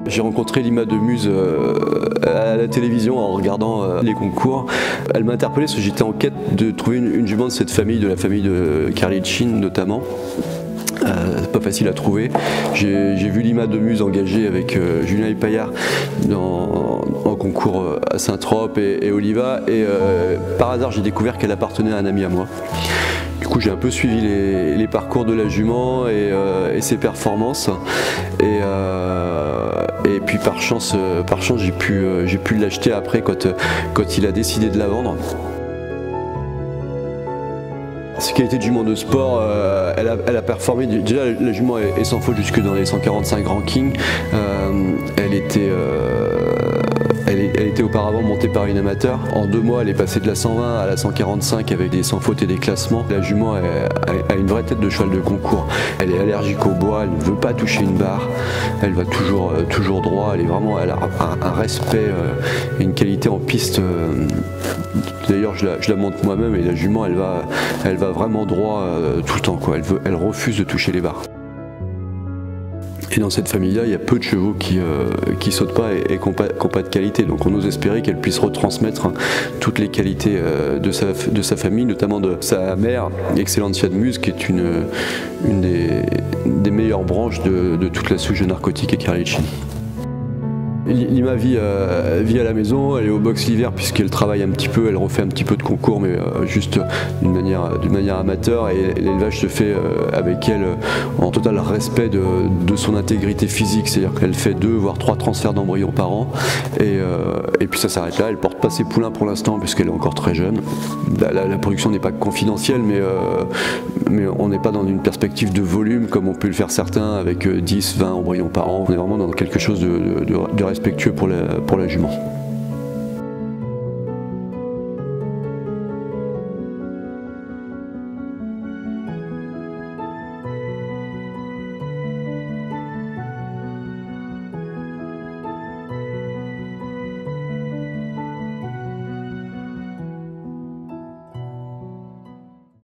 J'ai rencontré Lima Demuse à la télévision en regardant les concours. Elle m'a interpellé parce que j'étais en quête de trouver une jument de cette famille, de la famille de Carlichin notamment. C'est pas facile à trouver. J'ai vu Lima Demuse engagée avec Julien Epaillard en concours à Saint-Trope et Oliva, et par hasard j'ai découvert qu'elle appartenait à un ami à moi. Du coup j'ai un peu suivi les parcours de la jument et ses performances, et puis par chance j'ai pu l'acheter après quand il a décidé de la vendre. Ses qualités de jument de sport, elle a performé. Déjà la jument est sans faute jusque dans les 145 rankings. Elle était auparavant montée par une amateur. En 2 mois, elle est passée de la 120 à la 145 avec des sans fautes et des classements. La jument a une vraie tête de cheval de concours. Elle est allergique au bois, elle ne veut pas toucher une barre. Elle va toujours droit. Elle a un respect et une qualité en piste. D'ailleurs, je la monte moi-même, et la jument, elle va vraiment droit tout le temps, quoi. Elle refuse de toucher les barres. Et dans cette famille-là, il y a peu de chevaux qui sautent pas et qui n'ont pas de qualité. Donc on ose espérer qu'elle puisse retransmettre toutes les qualités de sa famille, notamment de sa mère, Excellencia Demuse, qui est une des meilleures branches de toute la souche de narcotique et Carlichin. Lima vit à la maison, elle est au box l'hiver puisqu'elle travaille un petit peu, elle refait un petit peu de concours, mais juste d'une manière amateur, et l'élevage se fait avec elle en total respect de son intégrité physique, c'est-à-dire qu'elle fait 2 voire 3 transferts d'embryons par an, et puis ça s'arrête là. Elle porte pas ses poulains pour l'instant puisqu'elle est encore très jeune. La production n'est pas confidentielle, mais on n'est pas dans une perspective de volume comme on peut le faire certains avec 10-20 embryons par an. On est vraiment dans quelque chose de respectueux pour la jument.